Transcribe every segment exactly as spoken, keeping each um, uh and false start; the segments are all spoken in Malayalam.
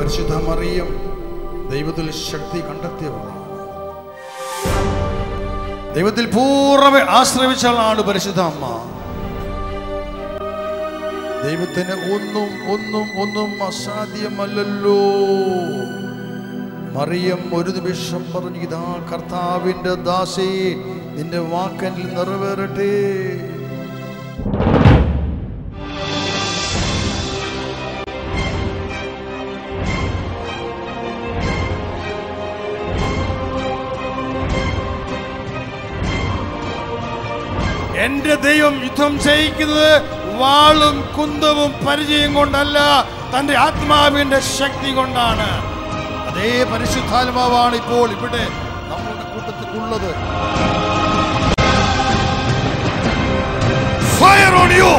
പരിശുദ്ധ മറിയം ദൈവത്തിൽ ശക്തി കണ്ടെത്തിയവളാണ്. ദൈവത്തിൽ പൂർണ്ണ ആശ്രയിച്ചവളാണ് പരിശുദ്ധ അമ്മ. ദൈവത്തിന് ഒന്നും ഒന്നും ഒന്നും അസാധ്യമല്ലല്ലോ. മറിയം ഒരു നിമിഷം പറഞ്ഞു, ഇതാ കർത്താവിന്റെ ദാസി, നിന്റെ വാക്കനിൽ നിറവേറട്ടെ. എന്റെ ദൈവം യുദ്ധം ചെയ്യിക്കുന്നത് വാളും കുന്തവും പരിചയം കൊണ്ടല്ല, തന്റെ ആത്മാവിന്റെ ശക്തി കൊണ്ടാണ്. അതേ പരിശുദ്ധാത്മാവാണ് ഇപ്പോൾ ഇവിടെ നമ്മുടെ കൂട്ടത്തിൽ ഉള്ളത്. Fire on you!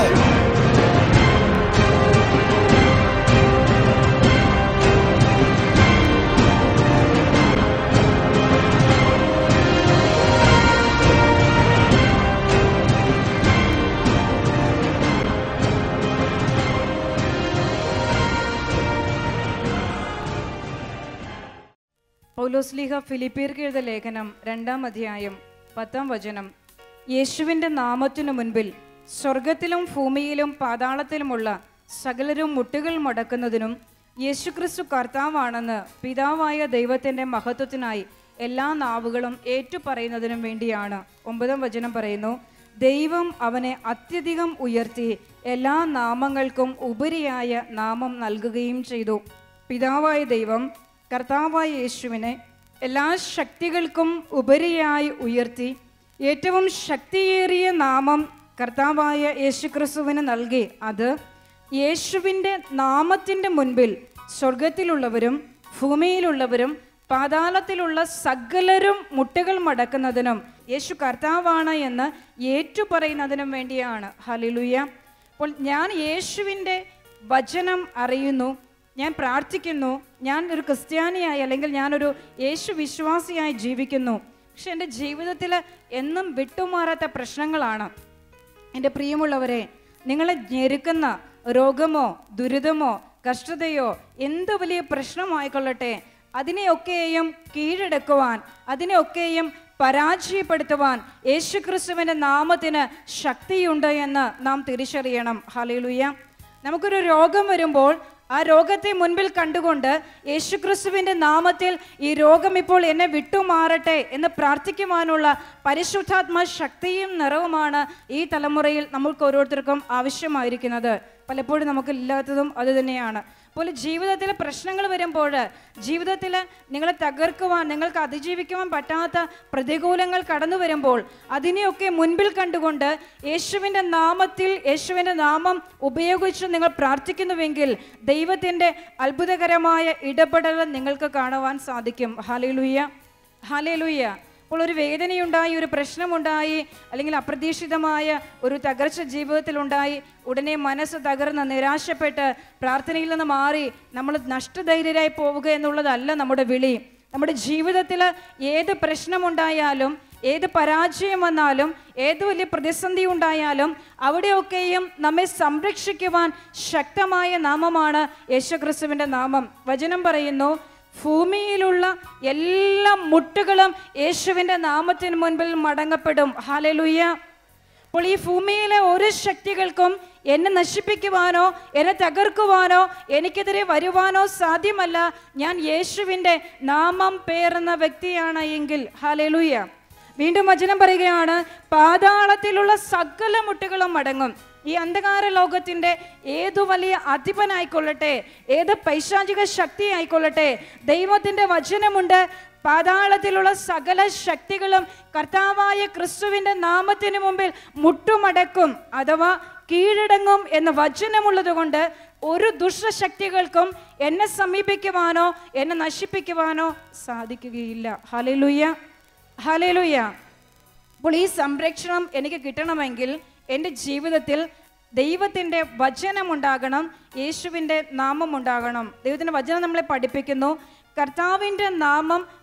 പൗലോസ്ലീഹ ഫിലിപ്പിയർക്ക് എഴുതിയ ലേഖനം രണ്ടാം അധ്യായം പത്താം വചനം. യേശുവിൻ്റെ നാമത്തിനു മുൻപിൽ സ്വർഗത്തിലും ഭൂമിയിലും പാതാളത്തിലുമുള്ള സകലരും മുട്ടുകൾ മടക്കുന്നതിനും യേശുക്രിസ്തു കർത്താവാണെന്ന് പിതാവായ ദൈവത്തിൻ്റെ മഹത്വത്തിനായി എല്ലാ നാവുകളും ഏറ്റുപറയുന്നതിനും വേണ്ടിയാണ്. ഒമ്പതാം വചനം പറയുന്നു, ദൈവം അവനെ അത്യധികം ഉയർത്തി എല്ലാ നാമങ്ങൾക്കും ഉപരിയായ നാമം നൽകുകയും ചെയ്തു. പിതാവായ ദൈവം കർത്താവായ യേശുവിനെ എല്ലാ ശക്തികൾക്കും ഉപരിയായി ഉയർത്തി ഏറ്റവും ശക്തിയേറിയ നാമം കർത്താവായ യേശുക്രിസ്തുവിന് നൽകി. അത് യേശുവിൻ്റെ നാമത്തിൻ്റെ മുൻപിൽ സ്വർഗത്തിലുള്ളവരും ഭൂമിയിലുള്ളവരും പാതാളത്തിലുള്ള സകലരും മുട്ടുകൾ മടക്കുന്നതിനും യേശു കർത്താവാണ് എന്ന് ഏറ്റുപറയുന്നതിനും വേണ്ടിയാണ്. ഹല്ലേലൂയ. അപ്പോൾ ഞാൻ യേശുവിൻ്റെ വചനം അറിയുന്നു, ഞാൻ പ്രാർത്ഥിക്കുന്നു, ഞാൻ ഒരു ക്രിസ്ത്യാനിയായി അല്ലെങ്കിൽ ഞാനൊരു യേശു വിശ്വാസിയായി ജീവിക്കുന്നു. പക്ഷെ എൻ്റെ ജീവിതത്തിൽ എന്നും വിട്ടുമാറാത്ത പ്രശ്നങ്ങളാണ്. എൻ്റെ പ്രിയമുള്ളവരെ, നിങ്ങളെ ഞെരുക്കുന്ന രോഗമോ ദുരിതമോ കഷ്ടതയോ എന്ത് വലിയ പ്രശ്നമായിക്കൊള്ളട്ടെ, അതിനെയൊക്കെയും കീഴടക്കുവാൻ, അതിനെയൊക്കെയും പരാജയപ്പെടുത്തുവാൻ യേശുക്രിസ്തുവിൻ്റെ നാമത്തിന് ശക്തിയുണ്ട് എന്ന് നാം തിരിച്ചറിയണം. ഹല്ലേലൂയ. നമുക്കൊരു രോഗം വരുമ്പോൾ ആ രോഗത്തെ മുൻപിൽ കണ്ടുകൊണ്ട് യേശുക്രിസ്തുവിൻ്റെ നാമത്തിൽ ഈ രോഗം ഇപ്പോൾ എന്നെ വിട്ടുമാറട്ടെ എന്ന് പ്രാർത്ഥിക്കുവാനുള്ള പരിശുദ്ധാത്മ ശക്തിയും നിറവുമാണ് ഈ തലമുറയിൽ നമുക്ക് ഓരോരുത്തർക്കും ആവശ്യമായിരിക്കുന്നത്. പലപ്പോഴും നമുക്ക് ഇല്ലാത്തതും അത് തന്നെയാണ്. അപ്പോൾ ജീവിതത്തിൽ പ്രശ്നങ്ങൾ വരുമ്പോൾ, ജീവിതത്തിൽ നിങ്ങളെ തകർക്കുവാൻ, നിങ്ങൾക്ക് അതിജീവിക്കുവാൻ പറ്റാത്ത പ്രതികൂലങ്ങൾ കടന്നു വരുമ്പോൾ അതിനെയൊക്കെ മുൻപിൽ കണ്ടുകൊണ്ട് യേശുവിൻ്റെ നാമത്തിൽ യേശുവിൻ്റെ നാമം ഉപയോഗിച്ച് നിങ്ങൾ പ്രാർത്ഥിക്കുന്നുവെങ്കിൽ ദൈവത്തിൻ്റെ അത്ഭുതകരമായ ഇടപെടൽ നിങ്ങൾക്ക് കാണുവാൻ സാധിക്കും. Hallelujah, hallelujah. അപ്പോൾ ഒരു വേദനയുണ്ടായി, ഒരു പ്രശ്നമുണ്ടായി, അല്ലെങ്കിൽ അപ്രതീക്ഷിതമായ ഒരു തകർച്ച ജീവിതത്തിലുണ്ടായി, ഉടനെ മനസ്സ് തകർന്ന് നിരാശപ്പെട്ട് പ്രാർത്ഥനയിൽ നിന്ന് മാറി നമ്മൾ നഷ്ടധൈര്യരായി പോവുക എന്നുള്ളതല്ല നമ്മുടെ വിളി. നമ്മുടെ ജീവിതത്തിൽ ഏത് പ്രശ്നമുണ്ടായാലും, ഏത് പരാജയം വന്നാലും, ഏത് വലിയ പ്രതിസന്ധി ഉണ്ടായാലും അവിടെയൊക്കെയും നമ്മെ സംരക്ഷിക്കുവാൻ ശക്തമായ നാമമാണ് യേശുക്രിസ്തുവിൻ്റെ നാമം. വചനം പറയുന്നു, ഭൂമിയിലുള്ള എല്ലാ മുട്ടുകളും യേശുവിൻ്റെ നാമത്തിന് മുൻപിൽ മടങ്ങപ്പെടും. ഹല്ലേലൂയ. അപ്പോൾ ഈ ഭൂമിയിലെ ഒരു ശക്തികൾക്കും എന്നെ നശിപ്പിക്കുവാനോ എന്നെ തകർക്കുവാനോ എനിക്കെതിരെ വരുവാനോ സാധ്യമല്ല. ഞാൻ യേശുവിൻ്റെ നാമം പേറുന്ന വ്യക്തിയാണ് എങ്കിൽ. ഹല്ലേലൂയ. വീണ്ടും വചനം പറയുകയാണ്, പാതാളത്തിലുള്ള സകല മുട്ടുകളും മടങ്ങും. ഈ അന്ധകാര ലോകത്തിൻ്റെ ഏതു വലിയ അധിപനായിക്കൊള്ളട്ടെ, ഏത് പൈശാചിക ശക്തി ആയിക്കൊള്ളട്ടെ, ദൈവത്തിൻ്റെ വചനമുണ്ട്, പാതാളത്തിലുള്ള സകല ശക്തികളും കർത്താവായ ക്രിസ്തുവിൻ്റെ നാമത്തിന് മുമ്പിൽ മുട്ടുമടക്കും അഥവാ കീഴടങ്ങും എന്ന വചനമുള്ളത് കൊണ്ട് ഒരു ദുഷ്ടശക്തികൾക്കും എന്നെ സമീപിക്കുവാനോ എന്നെ നശിപ്പിക്കുവാനോ സാധിക്കുകയില്ല. Hallelujah, hallelujah. അപ്പോൾ ഈ സംരക്ഷണം എനിക്ക് കിട്ടണമെങ്കിൽ എൻ്റെ ജീവിതത്തിൽ ദൈവത്തിൻ്റെ വചനമുണ്ടാകണം, യേശുവിൻ്റെ നാമം ഉണ്ടാകണം. ദൈവത്തിൻ്റെ വചനം നമ്മളെ പഠിപ്പിക്കുന്നു, കർത്താവിൻ്റെ നാമം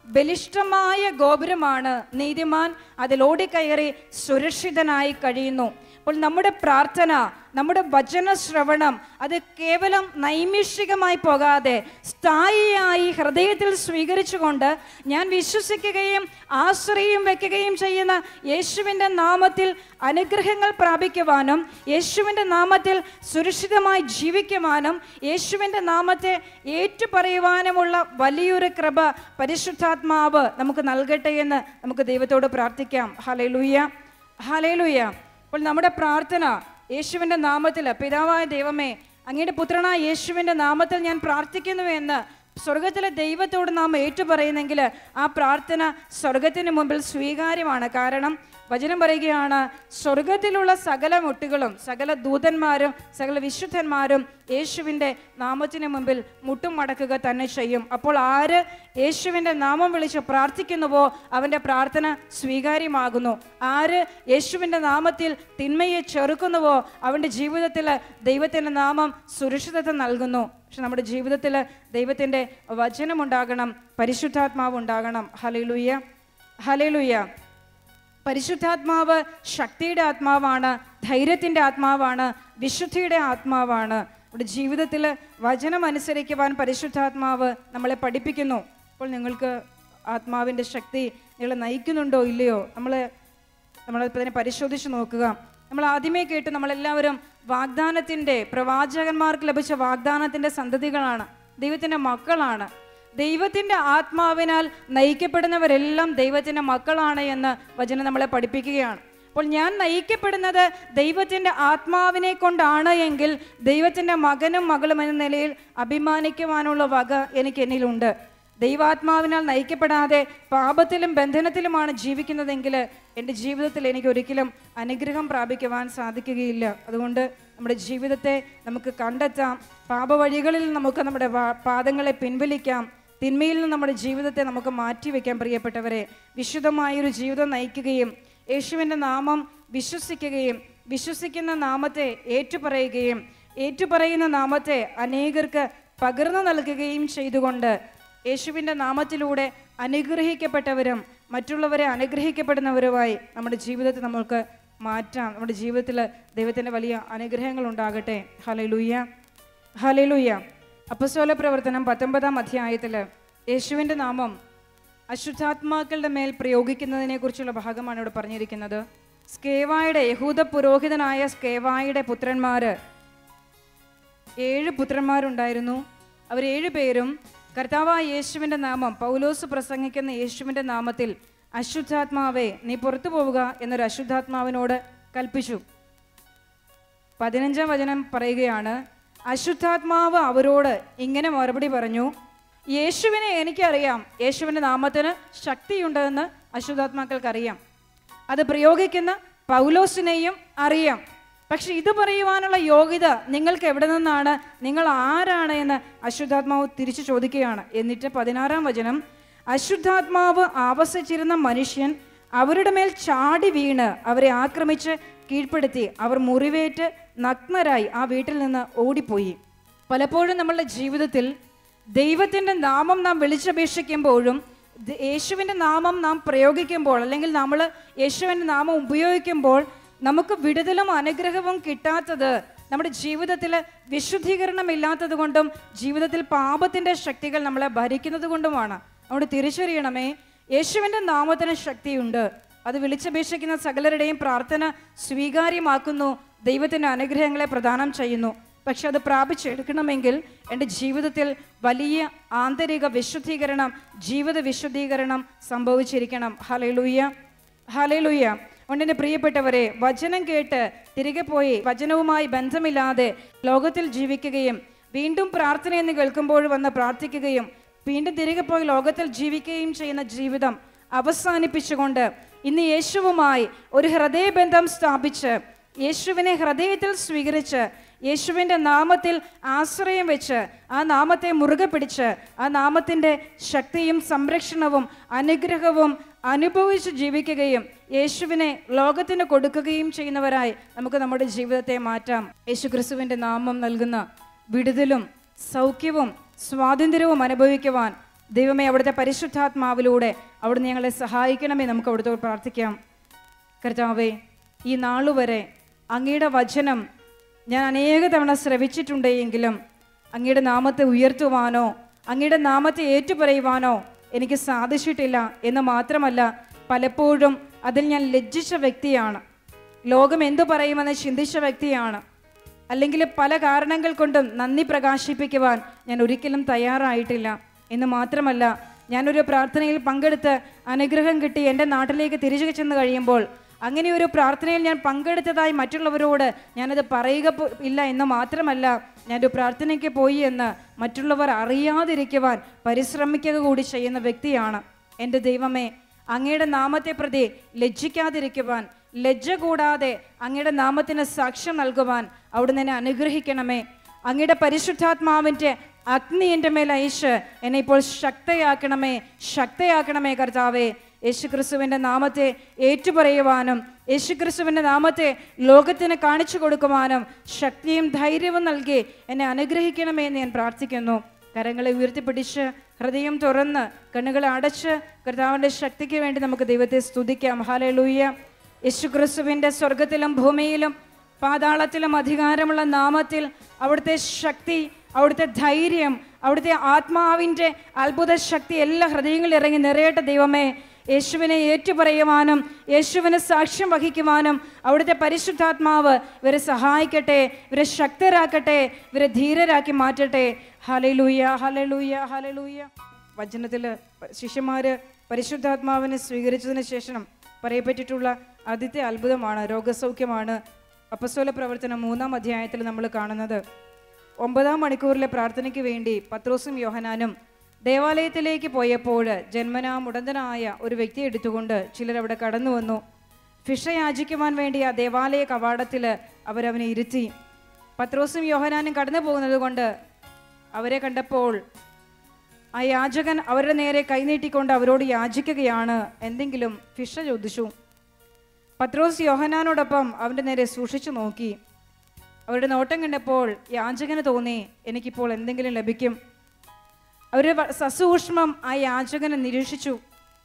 ബലിഷ്ഠമായ ഗോപുരമാണ്, നീതിമാൻ അതിലോടിക്കയറി സുരക്ഷിതനായി കഴിയുന്നു. അപ്പോൾ നമ്മുടെ പ്രാർത്ഥന, നമ്മുടെ വചന ശ്രവണം അത് കേവലം നൈമിഷികമായി പോകാതെ സ്ഥായിയായി ഹൃദയത്തിൽ സ്വീകരിച്ചുകൊണ്ട് ഞാൻ വിശ്വസിക്കുകയും ആശ്രയം വെക്കുകയും ചെയ്യുന്ന യേശുവിൻ്റെ നാമത്തിൽ അനുഗ്രഹങ്ങൾ പ്രാപിക്കുവാനും യേശുവിൻ്റെ നാമത്തിൽ സുരക്ഷിതമായി ജീവിക്കുവാനും യേശുവിൻ്റെ നാമത്തെ ഏറ്റുപറയുവാനുമുള്ള വലിയൊരു കൃപ പരിശുദ്ധാത്മാവ് നമുക്ക് നൽകട്ടെ എന്ന് നമുക്ക് ദൈവത്തോട് പ്രാർത്ഥിക്കാം. Hallelujah, hallelujah. അപ്പോൾ നമ്മുടെ പ്രാർത്ഥന യേശുവിൻ്റെ നാമത്തിൽ, പിതാവായ ദൈവമേ, അങ്ങയുടെ പുത്രനായ യേശുവിൻ്റെ നാമത്തിൽ ഞാൻ പ്രാർത്ഥിക്കുന്നു എന്ന് സ്വർഗത്തിലെ ദൈവത്തോട് നാം ഏറ്റുപറയുന്നെങ്കിൽ ആ പ്രാർത്ഥന സ്വർഗത്തിന് മുമ്പിൽ സ്വീകാര്യമാണ്. കാരണം വചനം പറയുകയാണ്, സ്വർഗത്തിലുള്ള സകല മുട്ടുകളും സകല ദൂതന്മാരും സകല വിശുദ്ധന്മാരും യേശുവിൻ്റെ നാമത്തിന് മുമ്പിൽ മുട്ടും മടക്കുക തന്നെ ചെയ്യും. അപ്പോൾ ആര് യേശുവിൻ്റെ നാമം വിളിച്ച് പ്രാർത്ഥിക്കുന്നുവോ അവൻ്റെ പ്രാർത്ഥന സ്വീകാര്യമാകുന്നു. ആര് യേശുവിൻ്റെ നാമത്തിൽ തിന്മയെ ചെറുക്കുന്നുവോ അവൻ്റെ ജീവിതത്തിൽ ദൈവത്തിൻ്റെ നാമം സുരക്ഷിതത്വം നൽകുന്നു. പക്ഷെ നമ്മുടെ ജീവിതത്തിൽ ദൈവത്തിൻ്റെ വചനമുണ്ടാകണം, പരിശുദ്ധാത്മാവ് ഉണ്ടാകണം. Hallelujah, hallelujah. പരിശുദ്ധാത്മാവ് ശക്തിയുടെ ആത്മാവാണ്, ധൈര്യത്തിൻ്റെ ആത്മാവാണ്, വിശുദ്ധിയുടെ ആത്മാവാണ്. നമ്മുടെ ജീവിതത്തിൽ വചനം അനുസരിക്കുവാൻ പരിശുദ്ധാത്മാവ് നമ്മളെ പഠിപ്പിക്കുന്നു. അപ്പോൾ നിങ്ങൾക്ക് ആത്മാവിൻ്റെ ശക്തി നിങ്ങളെ നയിക്കുന്നുണ്ടോ ഇല്ലയോ? നമ്മൾ നമ്മളിതിനെ പരിശോധിച്ച് നോക്കുക. നമ്മൾ ആദ്യമേ കേട്ട് നമ്മളെല്ലാവരും വാഗ്ദാനത്തിൻ്റെ, പ്രവാചകന്മാർക്ക് ലഭിച്ച വാഗ്ദാനത്തിൻ്റെ സന്തതികളാണ്, ദൈവത്തിൻ്റെ മക്കളാണ്. ദൈവത്തിൻ്റെ ആത്മാവിനാൽ നയിക്കപ്പെടുന്നവരെല്ലാം ദൈവത്തിൻ്റെ മക്കളാണ് എന്ന് വചനം നമ്മളെ പഠിപ്പിക്കുകയാണ്. അപ്പോൾ ഞാൻ നയിക്കപ്പെടുന്നത് ദൈവത്തിൻ്റെ ആത്മാവിനെ കൊണ്ടാണ് എങ്കിൽ ദൈവത്തിൻ്റെ മകനും മകളും എന്ന നിലയിൽ അഭിമാനിക്കുവാനുള്ള വക എനിക്ക് എന്നിലുണ്ട്. ദൈവാത്മാവിനാൽ നയിക്കപ്പെടാതെ പാപത്തിലും ബന്ധനത്തിലുമാണ് ജീവിക്കുന്നതെങ്കിൽ എൻ്റെ ജീവിതത്തിൽ എനിക്ക് ഒരിക്കലും അനുഗ്രഹം പ്രാപിക്കുവാൻ സാധിക്കുകയില്ല. അതുകൊണ്ട് നമ്മുടെ ജീവിതത്തെ നമുക്ക് കണ്ടെത്താം, പാപവഴികളിൽ നമുക്ക് നമ്മുടെ പാദങ്ങളെ പിൻവലിക്കാം, തിന്മയിൽ നിന്ന് നമ്മുടെ ജീവിതത്തെ നമുക്ക് മാറ്റിവെക്കാൻ. പ്രിയപ്പെട്ടവരെ, വിശുദ്ധമായൊരു ജീവിതം നയിക്കുകയും യേശുവിൻ്റെ നാമം വിശ്വസിക്കുകയും വിശ്വസിക്കുന്ന നാമത്തെ ഏറ്റുപറയുകയും ഏറ്റുപറയുന്ന നാമത്തെ അനേകർക്ക് പകർന്നു നൽകുകയും ചെയ്തുകൊണ്ട് യേശുവിൻ്റെ നാമത്തിലൂടെ അനുഗ്രഹിക്കപ്പെട്ടവരും മറ്റുള്ളവരെ അനുഗ്രഹിക്കപ്പെടുന്നവരുമായി നമ്മുടെ ജീവിതത്തെ നമുക്ക് മാറ്റാം. നമ്മുടെ ജീവിതത്തിൽ ദൈവത്തിൻ്റെ വലിയ അനുഗ്രഹങ്ങൾ ഉണ്ടാകട്ടെ. Hallelujah, hallelujah. അപ്പോസ്തല പ്രവർത്തനം പത്തൊമ്പതാം അധ്യായത്തിൽ യേശുവിൻ്റെ നാമം അശുദ്ധാത്മാക്കളുടെ മേൽ പ്രയോഗിക്കുന്നതിനെ കുറിച്ചുള്ള ഭാഗമാണ് ഇവിടെ പറഞ്ഞിരിക്കുന്നത്. സ്കേവായുടെ, യഹൂദ പുരോഹിതനായ സ്കേവായുടെ പുത്രന്മാർ, ഏഴ് പുത്രന്മാരുണ്ടായിരുന്നു. അവർ ഏഴു പേരും കർത്താവായ യേശുവിൻ്റെ നാമം, പൗലോസ് പ്രസംഗിക്കുന്ന യേശുവിൻ്റെ നാമത്തിൽ അശുദ്ധാത്മാവേ നീ പുറത്തു പോവുക എന്നൊരു അശുദ്ധാത്മാവിനോട് കൽപ്പിച്ചു. പതിനഞ്ചാം വചനം പറയുകയാണ്, അശുദ്ധാത്മാവ് അവരോട് ഇങ്ങനെ മറുപടി പറഞ്ഞു, യേശുവിനെ എനിക്കറിയാം, യേശുവിൻ്റെ നാമത്തിന് ശക്തിയുണ്ടെന്ന് അശുദ്ധാത്മാക്കൾക്കറിയാം, അത് പ്രയോഗിക്കുന്ന പൗലോസിനെയും അറിയാം. പക്ഷെ ഇത് പറയുവാനുള്ള യോഗ്യത നിങ്ങൾക്ക് എവിടെ നിന്നാണ്, നിങ്ങൾ ആരാണ് എന്ന് അശുദ്ധാത്മാവ് തിരിച്ചു ചോദിക്കുകയാണ്. എന്നിട്ട് പതിനാറാം വചനം, അശുദ്ധാത്മാവ് ആവസിച്ചിരുന്ന മനുഷ്യൻ അവരുടെ മേൽ ചാടി വീണ് അവരെ ആക്രമിച്ച് കീഴ്പ്പെടുത്തി അവർ മുറിവേറ്റ് നഗ്നരായി ആ വീട്ടിൽ നിന്ന് ഓടിപ്പോയി. പലപ്പോഴും നമ്മളുടെ ജീവിതത്തിൽ ദൈവത്തിൻ്റെ നാമം നാം വിളിച്ചപേക്ഷിക്കുമ്പോഴും യേശുവിൻ്റെ നാമം നാം പ്രയോഗിക്കുമ്പോൾ അല്ലെങ്കിൽ നമ്മൾ യേശുവിൻ്റെ നാമം ഉപയോഗിക്കുമ്പോൾ നമുക്ക് വിടുതലും അനുഗ്രഹവും കിട്ടാത്തത് നമ്മുടെ ജീവിതത്തിൽ വിശുദ്ധീകരണം ഇല്ലാത്തത് കൊണ്ടും ജീവിതത്തിൽ പാപത്തിൻ്റെ ശക്തികൾ നമ്മളെ ഭരിക്കുന്നത് കൊണ്ടുമാണ്. അവിടെ തിരിച്ചറിയണമേ, യേശുവിൻ്റെ നാമത്തിന് ശക്തിയുണ്ട്. അത് വിളിച്ചപേക്ഷിക്കുന്ന സകലരുടെയും പ്രാർത്ഥന സ്വീകാര്യമാക്കുന്നു, ദൈവത്തിൻ്റെ അനുഗ്രഹങ്ങളെ പ്രദാനം ചെയ്യുന്നു. പക്ഷെ അത് പ്രാപിച്ചെടുക്കണമെങ്കിൽ എൻ്റെ ജീവിതത്തിൽ വലിയ ആന്തരിക വിശുദ്ധീകരണം, ജീവിത വിശുദ്ധീകരണം സംഭവിച്ചിരിക്കണം. Hallelujah, hallelujah. അതുകൊണ്ട് എൻ്റെ പ്രിയപ്പെട്ടവരെ, വചനം കേട്ട് തിരികെ പോയി വചനവുമായി ബന്ധമില്ലാതെ ലോകത്തിൽ ജീവിക്കുകയും വീണ്ടും പ്രാർത്ഥനയെന്ന് കേൾക്കുമ്പോൾ വന്ന് പ്രാർത്ഥിക്കുകയും വീണ്ടും തിരികെ പോയി ലോകത്തിൽ ജീവിക്കുകയും ചെയ്യുന്ന ജീവിതം അവസാനിപ്പിച്ചുകൊണ്ട് ഇന്ന് യേശുവുമായി ഒരു ഹൃദയബന്ധം സ്ഥാപിച്ച് യേശുവിനെ ഹൃദയത്തിൽ സ്വീകരിച്ച് യേശുവിൻ്റെ നാമത്തിൽ ആശ്രയം വെച്ച് ആ നാമത്തെ മുറുകെ പിടിച്ച് ആ നാമത്തിൻ്റെ ശക്തിയും സംരക്ഷണവും അനുഗ്രഹവും അനുഭവിച്ച് ജീവിക്കുകയും യേശുവിനെ ലോകത്തിന് കൊടുക്കുകയും ചെയ്യുന്നവരായി നമുക്ക് നമ്മുടെ ജീവിതത്തെ മാറ്റാം. യേശു ക്രിസ്തുവിൻ്റെ നാമം നൽകുന്ന വിടുതലും സൗഖ്യവും സ്വാതന്ത്ര്യവും അനുഭവിക്കുവാൻ ദൈവമേ, അവിടുത്തെ പരിശുദ്ധാത്മാവിലൂടെ അവിടുന്ന് ഞങ്ങളെ സഹായിക്കണമേ. നമുക്ക് അവിടുത്തെ പ്രാർത്ഥിക്കാം. കർത്താവേ, ഈ നാളുവരെ അങ്ങയുടെ വചനം ഞാൻ അനേക തവണ ശ്രവിച്ചിട്ടുണ്ടെങ്കിലും അങ്ങയുടെ നാമത്തെ ഉയർത്തുവാനോ അങ്ങയുടെ നാമത്തെ ഏറ്റുപറയുവാനോ എനിക്ക് സാധിച്ചിട്ടില്ല എന്ന് മാത്രമല്ല, പലപ്പോഴും അതിൽ ഞാൻ ലജ്ജിച്ച വ്യക്തിയാണ്. ലോകം എന്തു പറയുമെന്ന് ചിന്തിച്ച വ്യക്തിയാണ്. അല്ലെങ്കിൽ പല കാരണങ്ങൾ കൊണ്ടും നന്ദി പ്രകാശിപ്പിക്കുവാൻ ഞാൻ ഒരിക്കലും തയ്യാറായിട്ടില്ല എന്ന് മാത്രമല്ല, ഞാനൊരു പ്രാർത്ഥനയിൽ പങ്കെടുത്ത് അനുഗ്രഹം കിട്ടി എൻ്റെ നാട്ടിലേക്ക് തിരിച്ചു ചെന്ന് കഴിയുമ്പോൾ അങ്ങനെ ഒരു പ്രാർത്ഥനയിൽ ഞാൻ പങ്കെടുത്തതായി മറ്റുള്ളവരോട് ഞാനത് പറയുക ഇല്ല എന്ന് മാത്രമല്ല, ഞാനൊരു പ്രാർത്ഥനയ്ക്ക് പോയി എന്ന് മറ്റുള്ളവർ അറിയാതിരിക്കുവാൻ പരിശ്രമിക്കുക കൂടി ചെയ്യുന്ന വ്യക്തിയാണ്. എൻ്റെ ദൈവമേ, അങ്ങയുടെ നാമത്തെ പ്രതി ലജ്ജിക്കാതിരിക്കുവാൻ, ലജ്ജ കൂടാതെ അങ്ങയുടെ നാമത്തിന് സാക്ഷ്യം നൽകുവാൻ അവിടുന്ന് എന്നെ അനുഗ്രഹിക്കണമേ. അങ്ങയുടെ പരിശുദ്ധാത്മാവിൻ്റെ അഗ്നി എൻ്റെ മേൽ അയച്ച് എന്നെ ഇപ്പോൾ ശക്തയാക്കണമേ, ശക്തയാക്കണമേ കർത്താവേ. യേശുക്രിസ്തുവിൻ്റെ നാമത്തെ ഏറ്റുപറയുവാനും യേശുക്രിസ്തുവിൻ്റെ നാമത്തെ ലോകത്തിന് കാണിച്ചു കൊടുക്കുവാനും ശക്തിയും ധൈര്യവും നൽകി എന്നെ അനുഗ്രഹിക്കണമേ എന്ന് ഞാൻ പ്രാർത്ഥിക്കുന്നു. കരങ്ങളെ ഉയർത്തിപ്പിടിച്ച് ഹൃദയം തുറന്ന് കണ്ണുകളെ അടച്ച് കർത്താവിൻ്റെ ശക്തിക്ക് വേണ്ടി നമുക്ക് ദൈവത്തെ സ്തുതിക്കാം. ഹല്ലേലൂയ. യേശുക്രിസ്തുവിൻ്റെ സ്വർഗത്തിലും ഭൂമിയിലും പാതാളത്തിലും അധികാരമുള്ള നാമത്തിൽ അവിടുത്തെ ശക്തി, അവിടുത്തെ ധൈര്യം, അവിടുത്തെ ആത്മാവിൻ്റെ അത്ഭുത ശക്തി എല്ലാ ഹൃദയങ്ങളിൽ ഇറങ്ങി നിറയട്ടെ ദൈവമേ. യേശുവിനെ ഏറ്റുപറയുവാനും യേശുവിനെ സാക്ഷ്യം വഹിക്കുവാനും അവിടുത്തെ പരിശുദ്ധാത്മാവ് ഇവരെ സഹായിക്കട്ടെ, ഇവരെ ശക്തരാക്കട്ടെ, ഇവരെ ധീരരാക്കി മാറ്റട്ടെ. Hallelujah, hallelujah, hallelujah. വചനത്തിൽ ശിഷ്യന്മാർ പരിശുദ്ധാത്മാവിനെ സ്വീകരിച്ചതിന് ശേഷം പറയപ്പെട്ടിട്ടുള്ള ആദ്യത്തെ അത്ഭുതമാണ് രോഗസൗഖ്യമാണ്. അപ്പസ്തോല പ്രവർത്തനം മൂന്നാം അധ്യായത്തിൽ നമ്മൾ കാണുന്നത്. ഒമ്പതാം മണിക്കൂറിലെ പ്രാർത്ഥനയ്ക്ക് വേണ്ടി പത്രോസും യോഹനാനും ദേവാലയത്തിലേക്ക് പോയപ്പോൾ ജന്മനാ മുടന്തനായ ഒരു വ്യക്തിയെ എടുത്തുകൊണ്ട് ചിലരവിടെ കടന്നു വന്നു. ഭിക്ഷ യാചിക്കുവാൻ വേണ്ടി ആ ദേവാലയ കവാടത്തിൽ അവരവനെ ഇരുത്തി. പത്രോസും യോഹനാനും കടന്നു പോകുന്നത് കൊണ്ട് അവരെ കണ്ടപ്പോൾ ആ യാചകൻ അവരുടെ നേരെ കൈനീട്ടിക്കൊണ്ട് അവരോട് യാചിക്കുകയാണ്. എന്തെങ്കിലും ഭിക്ഷ ചോദിച്ചു. പത്രോസ് യോഹനാനോടൊപ്പം അവൻ്റെ നേരെ സൂക്ഷിച്ചു നോക്കി. അവരുടെ നോട്ടം കണ്ടപ്പോൾ യാചകന് തോന്നി, എനിക്കിപ്പോൾ എന്തെങ്കിലും ലഭിക്കും. അവരുടെ സസൂക്ഷ്മം ആ യാചകനെ നിരീക്ഷിച്ചു.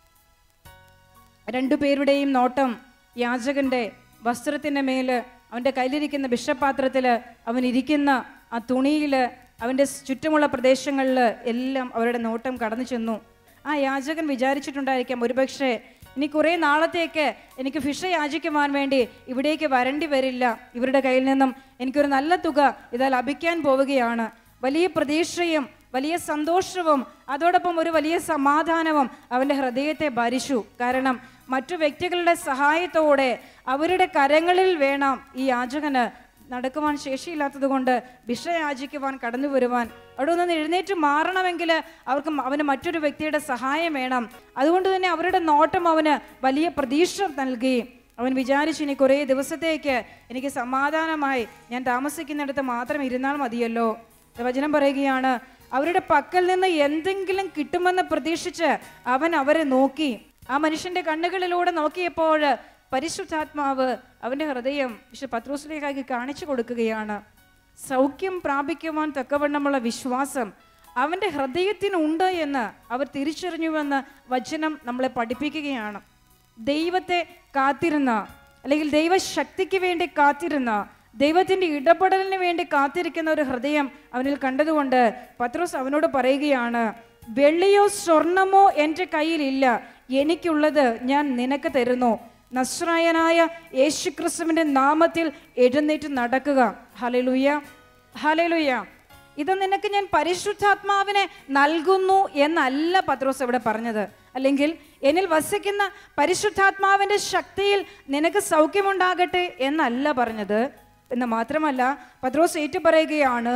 രണ്ടുപേരുടെയും നോട്ടം യാചകന്റെ വസ്ത്രത്തിൻ്റെ മേൽ, അവൻ്റെ കയ്യിലിരിക്കുന്ന ഭിക്ഷപാത്രത്തിൽ, അവൻ ഇരിക്കുന്ന ആ തുണിയിൽ, അവൻ്റെ ചുറ്റുമുള്ള പ്രദേശങ്ങളിൽ എല്ലാം അവരുടെ നോട്ടം കടന്നു ചെന്നു. ആ യാചകൻ വിചാരിച്ചിട്ടുണ്ടായിരിക്കാം, ഒരുപക്ഷെ ഇനി കുറേ നാളത്തേക്ക് എനിക്ക് ഭിക്ഷ യാചിക്കുവാൻ വേണ്ടി ഇവിടേക്ക് വരേണ്ടി വരില്ല. ഇവരുടെ കയ്യിൽ നിന്നും എനിക്കൊരു നല്ല തുക ഇതാ ലഭിക്കാൻ പോവുകയാണ്. വലിയ പ്രതീക്ഷയും വലിയ സന്തോഷവും അതോടൊപ്പം ഒരു വലിയ സമാധാനവും അവൻ്റെ ഹൃദയത്തെ ഭരിച്ചു. കാരണം മറ്റു വ്യക്തികളുടെ സഹായത്തോടെ അവരുടെ കരങ്ങളിൽ വേണം ഈ യാചകന് നടക്കുവാൻ ശേഷിയില്ലാത്തത് കൊണ്ട് ഭിക്ഷ യാചിക്കുവാൻ കടന്നു വരുവാൻ. അവിടെ നിന്ന് എഴുന്നേറ്റ് മാറണമെങ്കിൽ അവർക്ക് അവന് മറ്റൊരു വ്യക്തിയുടെ സഹായം വേണം. അതുകൊണ്ട് തന്നെ അവരുടെ നോട്ടം അവന് വലിയ പ്രതീക്ഷ നൽകി. അവൻ വിചാരിച്ചു, ഇനി കുറേ ദിവസത്തേക്ക് എനിക്ക് സമാധാനമായി ഞാൻ താമസിക്കുന്നിടത്ത് മാത്രം ഇരുന്നാൽ മതിയല്ലോ. വചനം പറയുകയാണ്, അവരുടെ പക്കൽ നിന്ന് എന്തെങ്കിലും കിട്ടുമെന്ന് പ്രതീക്ഷിച്ച് അവൻ അവരെ നോക്കി. ആ മനുഷ്യന്റെ കണ്ണുകളിലൂടെ നോക്കിയപ്പോൾ പരിശുദ്ധാത്മാവ് അവൻ്റെ ഹൃദയം വിശുദ്ധ പത്രോസിലേക്കാക്കി കാണിച്ചു കൊടുക്കുകയാണ്. സൗഖ്യം പ്രാപിക്കുവാൻ തക്കവണ്ണമുള്ള വിശ്വാസം അവൻ്റെ ഹൃദയത്തിനുണ്ട് എന്ന് അവർ തിരിച്ചറിഞ്ഞുവെന്ന് വചനം നമ്മളെ പഠിപ്പിക്കുകയാണ്. ദൈവത്തെ കാത്തിരുന്ന, അല്ലെങ്കിൽ ദൈവശക്തിക്ക് വേണ്ടി കാത്തിരുന്ന, ദൈവത്തിൻ്റെ ഇടപെടലിന് വേണ്ടി കാത്തിരിക്കുന്ന ഒരു ഹൃദയം അവനിൽ കണ്ടതുകൊണ്ട് പത്രോസ് അവനോട് പറയുകയാണ്, വെള്ളിയോ സ്വർണമോ എൻ്റെ കയ്യിലില്ല, എനിക്കുള്ളത് ഞാൻ നിനക്ക് തരുന്നു. നസ്രായനായ യേശുക്രിസ്തുവിൻ്റെ നാമത്തിൽ എഴുന്നേറ്റ് നടക്കുക. Hallelujah, hallelujah. ഇത് നിനക്ക് ഞാൻ പരിശുദ്ധാത്മാവിനെ നൽകുന്നു എന്നല്ല പത്രോസ് ഇവിടെ പറഞ്ഞത്. അല്ലെങ്കിൽ എന്നിൽ വസിക്കുന്ന പരിശുദ്ധാത്മാവിൻ്റെ ശക്തിയിൽ നിനക്ക് സൗഖ്യമുണ്ടാകട്ടെ എന്നല്ല പറഞ്ഞത്. എന്ന് മാത്രമല്ല പത്രോസ് ഏറ്റു പറയുകയാണ്,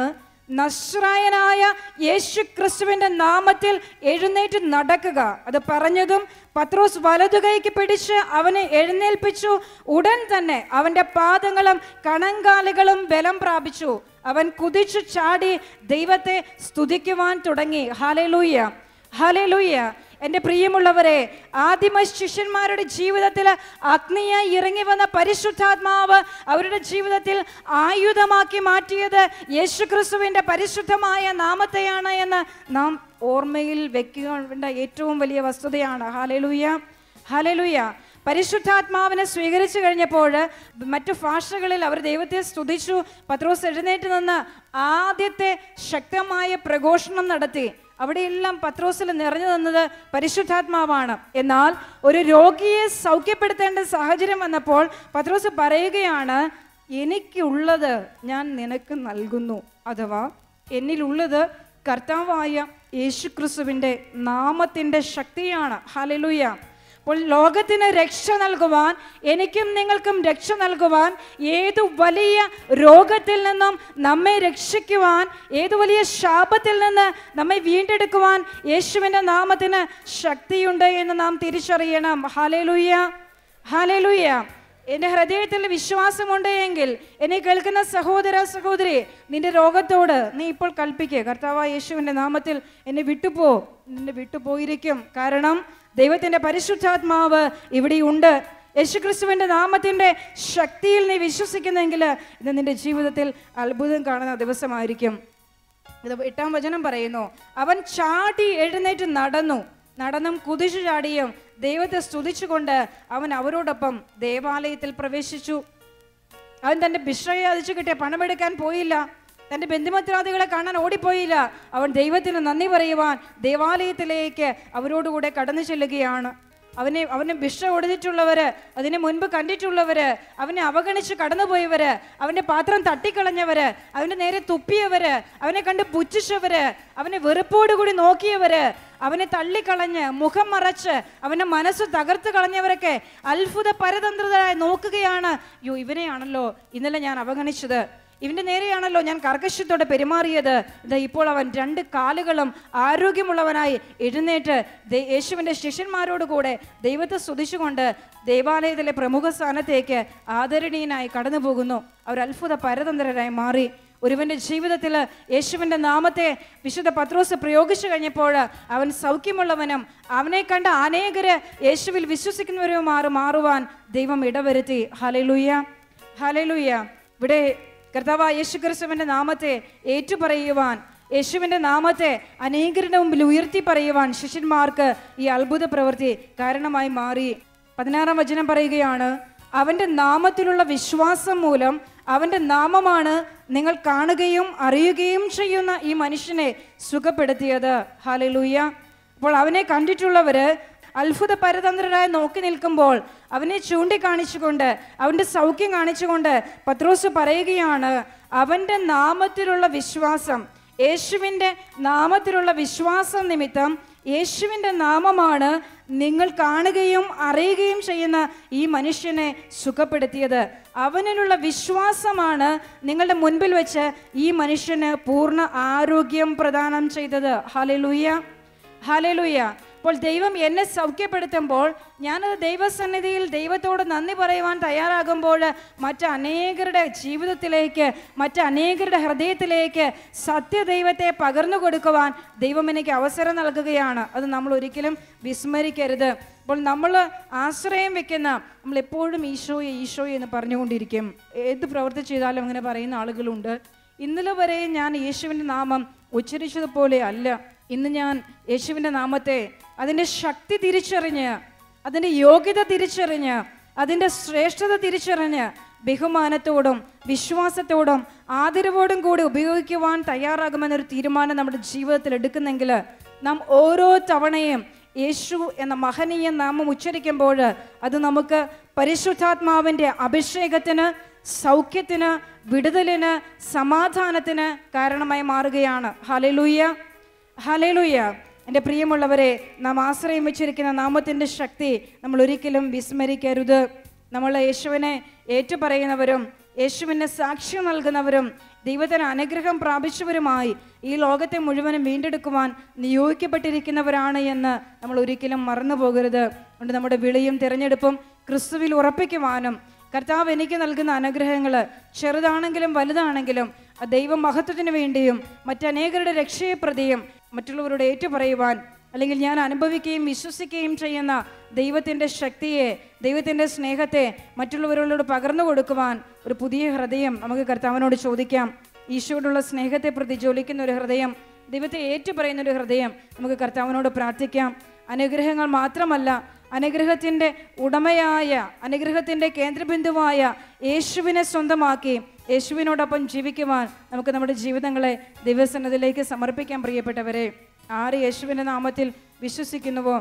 നസ്രായനായ യേശുക്രിസ്തുവിന്റെ നാമത്തിൽ എഴുന്നേറ്റ് നടക്കുക. അത് പറഞ്ഞതും പത്രോസ് വലതുകൈക്ക് പിടിച്ച് അവനെ എഴുന്നേൽപ്പിച്ചു. ഉടൻ തന്നെ അവന്റെ പാദങ്ങളും കണങ്കാലുകളും ബലം പ്രാപിച്ചു. അവൻ കുതിച്ചു ചാടി ദൈവത്തെ സ്തുതിക്കുവാൻ തുടങ്ങി. Hallelujah, hallelujah. എൻ്റെ പ്രിയമുള്ളവരെ, ആദിമ ശിഷ്യന്മാരുടെ ജീവിതത്തിൽ അഗ്നിയായി ഇറങ്ങി വന്ന പരിശുദ്ധാത്മാവ് അവരുടെ ജീവിതത്തിൽ ആയുധമാക്കി മാറ്റിയത് യേശുക്രിസ്തുവിൻ്റെ പരിശുദ്ധമായ നാമത്തെയാണ് എന്ന് നാം ഓർമ്മയിൽ വെക്കേണ്ട ഏറ്റവും വലിയ വസ്തുതയാണ്. Hallelujah, hallelujah. പരിശുദ്ധാത്മാവിനെ സ്വീകരിച്ചു കഴിഞ്ഞപ്പോൾ മറ്റു ഭാഷകളിൽ അവർ ദൈവത്തെ സ്തുതിച്ചു. പത്രോസ് എഴുന്നേറ്റ് നിന്ന് ആദ്യത്തെ ശക്തമായ പ്രഘോഷണം നടത്തി. അവിടെയെല്ലാം പത്രോസിൽ നിറഞ്ഞു നിന്നത് പരിശുദ്ധാത്മാവാണ്. എന്നാൽ ഒരു രോഗിയെ സൗഖ്യപ്പെടുത്തേണ്ട സാഹചര്യം വന്നപ്പോൾ പത്രോസ് പറയുകയാണ്, എനിക്കുള്ളത് ഞാൻ നിനക്ക് നൽകുന്നു. അഥവാ എന്നിലുള്ളത് കർത്താവായ യേശുക്രിസ്തുവിൻ്റെ നാമത്തിൻ്റെ ശക്തിയാണ്. ഹല്ലേലൂയ. അപ്പോൾ ലോകത്തിന് രക്ഷ നൽകുവാൻ, എനിക്കും നിങ്ങൾക്കും രക്ഷ നൽകുവാൻ, ഏതു വലിയ രോഗത്തിൽ നിന്നും നമ്മെ രക്ഷിക്കുവാൻ, ഏതു വലിയ ശാപത്തിൽ നിന്ന് നമ്മെ വീണ്ടെടുക്കുവാൻ യേശുവിൻ്റെ നാമത്തിന് ശക്തിയുണ്ട് എന്ന് നാം തിരിച്ചറിയണം. Hallelujah, hallelujah. എൻ്റെ ഹൃദയത്തിൽ വിശ്വാസമുണ്ട് എങ്കിൽ എന്നെ കേൾക്കുന്ന സഹോദര സഹോദരി, നിന്റെ രോഗത്തോട് നീ ഇപ്പോൾ കൽപ്പിക്കുക, കർത്താവായ യേശുവിൻ്റെ നാമത്തിൽ എന്നെ വിട്ടുപോ. നിന്നെ വിട്ടുപോയിരിക്കും. കാരണം ദൈവത്തിൻ്റെ പരിശുദ്ധാത്മാവ് ഇവിടെയുണ്ട്. യേശുക്രിസ്തുവിൻ്റെ നാമത്തിൻ്റെ ശക്തിയിൽ നീ വിശ്വസിക്കുന്നെങ്കിൽ ഇത് നിന്റെ ജീവിതത്തിൽ അത്ഭുതം കാണുന്ന ദിവസമായിരിക്കും. ഇത് എട്ടാം വചനം പറയുന്നു, അവൻ ചാടി എഴുന്നേറ്റ് നടന്നു. നടന്നും കുതിച്ചു ചാടിയും ദൈവത്തെ സ്തുതിച്ചുകൊണ്ട് അവൻ അവരോടൊപ്പം ദേവാലയത്തിൽ പ്രവേശിച്ചു. അവൻ തൻ്റെ ഭിക്ഷയെ അതിച്ചു കിട്ടിയ പണമെടുക്കാൻ പോയില്ല. തൻ്റെ ബന്ധുമിത്രാദികളെ കാണാൻ ഓടിപ്പോയില്ല. അവൻ ദൈവത്തിന് നന്ദി പറയുവാൻ ദേവാലയത്തിലേക്ക് അവരോടുകൂടെ കടന്നു ചെല്ലുകയാണ്. അവനെ അവനെ ഭിക്ഷ കൊടുത്തിട്ടുള്ളവര്, അതിന് മുൻപ് കണ്ടിട്ടുള്ളവര്, അവനെ അവഗണിച്ച് കടന്നുപോയവര്, അവൻ്റെ പാത്രം തട്ടിക്കളഞ്ഞവര്, അവൻ്റെ നേരെ തുപ്പിയവര്, അവനെ കണ്ട് പുച്ഛിച്ചവര്, അവനെ വെറുപ്പോടുകൂടി നോക്കിയവര്, അവനെ തള്ളിക്കളഞ്ഞ് മുഖം മറച്ച് അവൻ്റെ മനസ്സ് തകർത്ത് കളഞ്ഞവരൊക്കെ അത്ഭുത പരതന്ത്രരായി നോക്കുകയാണ്. യോ, ഇവനെയാണല്ലോ ഇന്നലെ ഞാൻ അവഗണിച്ചത്, ഇവൻ്റെ നേരെയാണല്ലോ ഞാൻ കർക്കശത്തോടെ പെരുമാറിയത്. ഇത് ഇപ്പോൾ അവൻ രണ്ട് കാലുകളും ആരോഗ്യമുള്ളവനായി എഴുന്നേറ്റ് യേശുവിൻ്റെ ശിഷ്യന്മാരോട് കൂടെ ദൈവത്തെ സ്തുതിച്ചുകൊണ്ട് ദേവാലയത്തിലെ പ്രമുഖ സ്ഥാനത്തേക്ക് ആദരണീയനായി കടന്നു പോകുന്നു. അവർ അത്ഭുത പരതന്ത്രരായി മാറി. ഒരുവൻ്റെ ജീവിതത്തിൽ യേശുവിൻ്റെ നാമത്തെ വിശുദ്ധ പത്രോസ് പ്രയോഗിച്ചു കഴിഞ്ഞപ്പോൾ അവൻ സൗഖ്യമുള്ളവനും അവനെ കണ്ട അനേകര് യേശുവിൽ വിശ്വസിക്കുന്നവരും മാറി മാറുവാൻ ദൈവം ഇടവരുത്തി. Hallelujah, hallelujah. ഇവിടെ കർത്താവായ യേശുക്രിസ്തുവിൻ്റെ നാമത്തെ ഏറ്റുപറയുവാൻ, യേശുവിൻ്റെ നാമത്തെ അനേകരുടെ മുമ്പിൽ ഉയർത്തി പറയുവാൻ ശിഷ്യന്മാർക്ക് ഈ അത്ഭുത പ്രവൃത്തി കാരണമായി മാറി. പതിനാറാം വചനം പറയുകയാണ്, അവൻ്റെ നാമത്തിലുള്ള വിശ്വാസം മൂലം, അവൻ്റെ നാമമാണ് നിങ്ങൾ കാണുകയും അറിയുകയും ചെയ്യുന്ന ഈ മനുഷ്യനെ സുഖപ്പെടുത്തിയത്. ഹല്ലേലൂയ. അപ്പോൾ അവനെ കണ്ടിട്ടുള്ളവര് അത്ഭുത പരതന്ത്രരായി നോക്കി നിൽക്കുമ്പോൾ അവനെ ചൂണ്ടിക്കാണിച്ചുകൊണ്ട്, അവൻ്റെ സൗഖ്യം കാണിച്ചുകൊണ്ട് പത്രോസ് പറയുകയാണ്, അവൻ്റെ നാമത്തിലുള്ള വിശ്വാസം, യേശുവിൻ്റെ നാമത്തിലുള്ള വിശ്വാസം നിമിത്തം, യേശുവിൻ്റെ നാമമാണ് നിങ്ങൾ കാണുകയും അറിയുകയും ചെയ്യുന്ന ഈ മനുഷ്യനെ സുഖപ്പെടുത്തിയത്. അവനിലുള്ള വിശ്വാസമാണ് നിങ്ങളുടെ മുൻപിൽ വെച്ച് ഈ മനുഷ്യന് പൂർണ്ണ ആരോഗ്യം പ്രദാനം ചെയ്തത്. Hallelujah, hallelujah. അപ്പോൾ ദൈവം എന്നെ സൗഖ്യപ്പെടുത്തുമ്പോൾ ഞാനത് ദൈവസന്നിധിയിൽ ദൈവത്തോട് നന്ദി പറയുവാൻ തയ്യാറാകുമ്പോൾ മറ്റനേകരുടെ ജീവിതത്തിലേക്ക്, മറ്റനേകരുടെ ഹൃദയത്തിലേക്ക് സത്യദൈവത്തെ പകർന്നു കൊടുക്കുവാൻ ദൈവം എനിക്ക് അവസരം നൽകുകയാണ്. അത് നമ്മൾ ഒരിക്കലും വിസ്മരിക്കരുത്. അപ്പോൾ നമ്മൾ ആശ്രയം വെക്കുന്ന, നമ്മളെപ്പോഴും ഈശോയെ ഈശോയെ എന്ന് പറഞ്ഞുകൊണ്ടിരിക്കും. ഏത് പ്രവൃത്തി ചെയ്താലും അങ്ങനെ പറയുന്ന ആളുകളുണ്ട്. ഇന്നലെ വരെ ഞാൻ യേശുവിൻ്റെ നാമം ഉച്ചരിച്ചതുപോലെ അല്ല, ഇന്ന് ഞാൻ യേശുവിൻ്റെ നാമത്തെ അതിൻ്റെ ശക്തി തിരിച്ചറിഞ്ഞ്, അതിൻ്റെ യോഗ്യത തിരിച്ചറിഞ്ഞ്, അതിൻ്റെ ശ്രേഷ്ഠത തിരിച്ചറിഞ്ഞ് ബഹുമാനത്തോടും വിശ്വാസത്തോടും ആദരവോടും കൂടി ഉപയോഗിക്കുവാൻ തയ്യാറാകുമെന്നൊരു തീരുമാനം നമ്മുടെ ജീവിതത്തിൽ എടുക്കുന്നെങ്കിൽ, നാം ഓരോ തവണയും യേശു എന്ന മഹനീയ നാമം ഉച്ചരിക്കുമ്പോൾ അത് നമുക്ക് പരിശുദ്ധാത്മാവിൻ്റെ അഭിഷേകത്തിന്, സൗഖ്യത്തിന്, വിടുതലിന്, സമാധാനത്തിന് കാരണമായി മാറുകയാണ്. Hallelujah, hallelujah. എൻ്റെ പ്രിയമുള്ളവരെ, നാം ആശ്രയം വെച്ചിരിക്കുന്ന നാമത്തിൻ്റെ ശക്തി നമ്മൾ ഒരിക്കലും വിസ്മരിക്കരുത്. നമ്മൾ യേശുവിനെ ഏറ്റുപറയുന്നവരും യേശുവിനെ സാക്ഷ്യം നൽകുന്നവരും ദൈവത്തിന് അനുഗ്രഹം പ്രാപിച്ചവരുമായി ഈ ലോകത്തെ മുഴുവനും വീണ്ടെടുക്കുവാൻ നിയോഗിക്കപ്പെട്ടിരിക്കുന്നവരാണ് എന്ന് നമ്മൾ ഒരിക്കലും മറന്നു പോകരുത്. അതുകൊണ്ട് നമ്മുടെ വിളിയും തിരഞ്ഞെടുപ്പും ക്രിസ്തുവിൽ ഉറപ്പിക്കുവാനും, കർത്താവ് എനിക്ക് നൽകുന്ന അനുഗ്രഹങ്ങൾ ചെറുതാണെങ്കിലും വലുതാണെങ്കിലും ദൈവ മഹത്വത്തിന് വേണ്ടിയും മറ്റനേകരുടെ രക്ഷയെ പ്രതിയും മറ്റുള്ളവരോട് ഏറ്റുപറയുവാൻ, അല്ലെങ്കിൽ ഞാൻ അനുഭവിക്കുകയും വിശ്വസിക്കുകയും ചെയ്യുന്ന ദൈവത്തിൻ്റെ ശക്തിയെ, ദൈവത്തിൻ്റെ സ്നേഹത്തെ മറ്റുള്ളവരോട് പകർന്നു കൊടുക്കുവാൻ ഒരു പുതിയ ഹൃദയം നമുക്ക് കർത്താവിനോട് ചോദിക്കാം. ഈശോയോടുള്ള സ്നേഹത്തെ പ്രതി ജ്വലിക്കുന്ന ഒരു ഹൃദയം ദൈവത്തെ ഏറ്റുപറയുന്നൊരു ഹൃദയം നമുക്ക് കർത്താവിനോട് പ്രാർത്ഥിക്കാം. അനുഗ്രഹങ്ങൾ മാത്രമല്ല, അനുഗ്രഹത്തിൻ്റെ ഉടമയായ, അനുഗ്രഹത്തിൻ്റെ കേന്ദ്രബിന്ദുവായ യേശുവിനെ സ്വന്തമാക്കി യേശുവിനോടൊപ്പം ജീവിക്കുവാൻ നമുക്ക് നമ്മുടെ ജീവിതങ്ങളെ ദൈവസന്നിധിയിലേക്ക് സമർപ്പിക്കാൻ. പ്രിയപ്പെട്ടവരെ, ആര് യേശുവിൻ്റെ നാമത്തിൽ വിശ്വസിക്കുന്നുവോ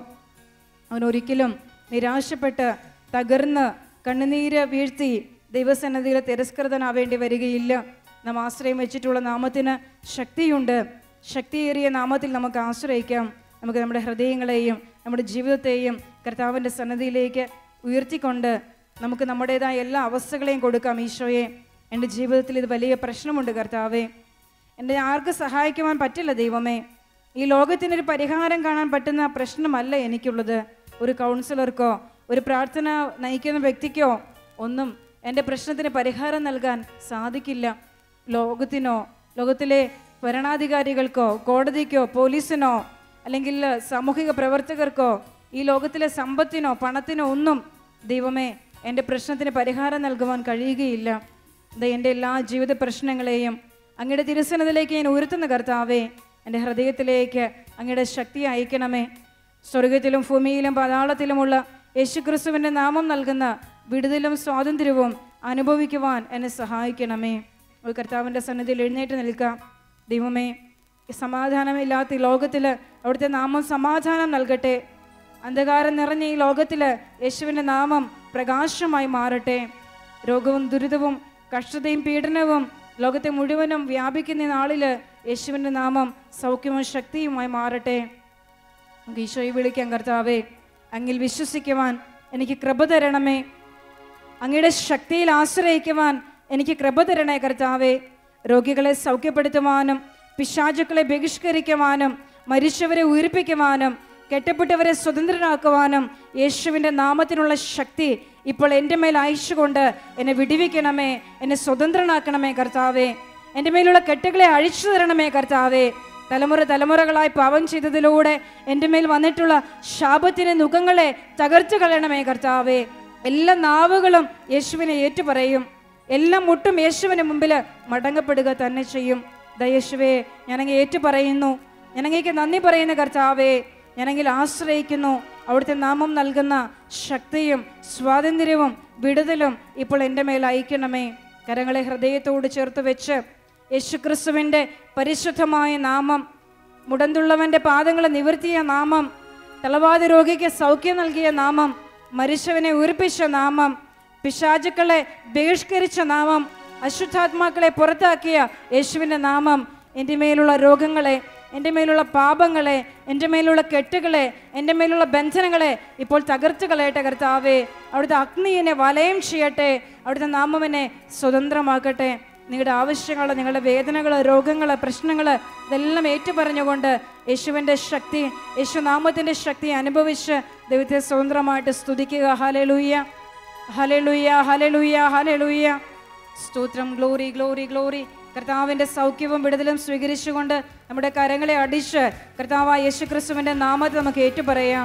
അവൻ ഒരിക്കലും നിരാശപ്പെട്ട് തകർന്ന് കണ്ണുനീര് വീഴ്ത്തി ദൈവസന്നിധിയിൽ തിരസ്കൃതനാവേണ്ടി വരികയില്ല. നാം ആശ്രയം വെച്ചിട്ടുള്ള നാമത്തിന് ശക്തിയുണ്ട്. ശക്തിയേറിയ നാമത്തിൽ നമുക്ക് ആശ്രയിക്കാം. നമുക്ക് നമ്മുടെ ഹൃദയങ്ങളെയും നമ്മുടെ ജീവിതത്തെയും കർത്താവിൻ്റെ സന്നിധിയിലേക്ക് ഉയർത്തിക്കൊണ്ട് നമുക്ക് നമ്മുടേതായ എല്ലാ അവസ്ഥകളെയും കൊടുക്കാം. ഈശോയെ, എൻ്റെ ജീവിതത്തിൽ ഇത് വലിയ പ്രശ്നമുണ്ട് കർത്താവേ, എന്നെ ആർക്ക് സഹായിക്കുവാൻ പറ്റില്ല ദൈവമേ, ഈ ലോകത്തിനൊരു പരിഹാരം കാണാൻ പറ്റുന്ന പ്രശ്നമല്ല എനിക്കുള്ളത്. ഒരു കൗൺസിലർക്കോ ഒരു പ്രാർത്ഥന നയിക്കുന്ന വ്യക്തിക്കോ ഒന്നും എൻ്റെ പ്രശ്നത്തിന് പരിഹാരം നൽകാൻ സാധിക്കില്ല. ലോകത്തിനോ ലോകത്തിലെ ഭരണാധികാരികൾക്കോ കോടതിക്കോ പോലീസിനോ അല്ലെങ്കിൽ സാമൂഹിക പ്രവർത്തകർക്കോ ഈ ലോകത്തിലെ സമ്പത്തിനോ പണത്തിനോ ഒന്നും ദൈവമേ എൻ്റെ പ്രശ്നത്തിന് പരിഹാരം നൽകുവാൻ കഴിയുകയില്ല. ഇത് എൻ്റെ എല്ലാ ജീവിത പ്രശ്നങ്ങളെയും അങ്ങയുടെ തിരുസന്നിധിയിലേക്ക് ഞാൻ ഉയർത്തുന്ന കർത്താവേ, എൻ്റെ ഹൃദയത്തിലേക്ക് അങ്ങയുടെ ശക്തി അയക്കണമേ. സ്വർഗത്തിലും ഭൂമിയിലും പാതാളത്തിലുമുള്ള യേശുക്രിസ്തുവിൻ്റെ നാമം നൽകുന്ന വിടുതലും സ്വാതന്ത്ര്യവും അനുഭവിക്കുവാൻ എന്നെ സഹായിക്കണമേ. ഒരു കർത്താവിൻ്റെ സന്നിധിയിൽ എഴുന്നേറ്റ് നിൽക്കാം. ദൈവമേ, ഈ സമാധാനമില്ലാത്ത ഈ ലോകത്തിൽ അവിടുത്തെ നാമം സമാധാനം നൽകട്ടെ. അന്ധകാരം നിറഞ്ഞ ഈ ലോകത്തിൽ യേശുവിൻ്റെ നാമം പ്രകാശമായി മാറട്ടെ. രോഗവും ദുരിതവും കഷ്ടതയും പീഡനവും ലോകത്തെ മുഴുവനും വ്യാപിക്കുന്ന നാളിൽ യേശുവിൻ്റെ നാമം സൗഖ്യവും ശക്തിയുമായി മാറട്ടെ. നമുക്ക് ഈശോയെ വിളിക്കാം. കർത്താവേ, അങ്ങിൽ വിശ്വസിക്കുവാൻ എനിക്ക് കൃപ തരണമേ. അങ്ങയുടെ ശക്തിയിൽ ആശ്രയിക്കുവാൻ എനിക്ക് കൃപ തരണേ കർത്താവേ. രോഗികളെ സൗഖ്യപ്പെടുത്തുവാനും പിശാചുക്കളെ ബഹിഷ്കരിക്കുവാനും മരിച്ചവരെ ഉയർപ്പിക്കുവാനും കെട്ടപ്പെട്ടവരെ സ്വതന്ത്രരാക്കുവാനും യേശുവിൻ്റെ നാമത്തിനുള്ള ശക്തി ഇപ്പോൾ എൻ്റെ മേൽ അയച്ചുകൊണ്ട് എന്നെ വിടുവിക്കണമേ, എന്നെ സ്വതന്ത്രനാക്കണമേ കർത്താവേ. എൻ്റെ മേലുള്ള കെട്ടുകളെ അഴിച്ചു തരണമേ കർത്താവേ. തലമുറ തലമുറകളായി പാപം ചെയ്തതിലൂടെ എൻ്റെ മേൽ വന്നിട്ടുള്ള ശാപത്തിൻ്റെ നുഖങ്ങളെ തകർത്ത് കളയണമേ കർത്താവേ. എല്ലാ നാവുകളും യേശുവിനെ ഏറ്റുപറയും, എല്ലാ മുട്ടും യേശുവിന് മുമ്പിൽ മടങ്ങപ്പെടുക തന്നെ ചെയ്യും. ദയേശുവേ, ഞാനങ്ങ് ഏറ്റുപറയുന്നു, ഞാനങ്ങേക്ക് നന്ദി പറയുന്ന കർത്താവേ. ഞാനെങ്കിൽ ആശ്രയിക്കുന്നു. അവിടുത്തെ നാമം നൽകുന്ന ശക്തിയും സ്വാതന്ത്ര്യവും വിടുതലും ഇപ്പോൾ എൻ്റെ മേൽ അയക്കണമേ. കരങ്ങളെ ഹൃദയത്തോട് ചേർത്ത് വെച്ച് യേശുക്രിസ്തുവിൻ്റെ പരിശുദ്ധമായ നാമം, മുടന്തുള്ളവൻ്റെ പാദങ്ങളെ നിവർത്തിയ നാമം, തളവാത രോഗിക്ക് സൗഖ്യം നൽകിയ നാമം, മരിച്ചവനെ ഉയർപ്പിച്ച നാമം, പിശാചുക്കളെ ബഹിഷ്കരിച്ച നാമം, അശുദ്ധാത്മാക്കളെ പുറത്താക്കിയ യേശുവിൻ്റെ നാമം എൻ്റെ മേലുള്ള രോഗങ്ങളെ, എൻ്റെ മേലുള്ള പാപങ്ങളെ, എൻ്റെ മേലുള്ള കെട്ടുകളെ, എൻ്റെ മേലുള്ള ബന്ധനങ്ങളെ ഇപ്പോൾ തകർത്ത് കളയട്ടെ കർത്താവേ. അവിടുത്തെ അഗ്നി എന്നെ വലയം ചെയ്യട്ടെ. അവിടുത്തെ നാമം എന്നെ സ്വതന്ത്രമാക്കട്ടെ. നിങ്ങളുടെ ആവശ്യങ്ങൾ, നിങ്ങളുടെ വേദനകൾ, രോഗങ്ങൾ, പ്രശ്നങ്ങൾ ഇതെല്ലാം ഏറ്റുപറഞ്ഞുകൊണ്ട് യേശുവിൻ്റെ ശക്തി, യേശുനാമത്തിൻ്റെ ശക്തി അനുഭവിച്ച് ദൈവത്തെ സ്വതന്ത്രമായിട്ട് സ്തുതിക്കുക. Hallelujah, hallelujah, hallelujah, hallelujah. സ്തോത്രം. Glory, glory, glory. കർത്താവിൻ്റെ സൗഖ്യവും വിടുതലും സ്വീകരിച്ചുകൊണ്ട് നമ്മുടെ കരങ്ങളെ അടിച്ച് കർത്താവായ യേശുക്രിസ്തുവിൻ്റെ നാമത്തിൽ നമുക്ക് ഏറ്റുപറയാം.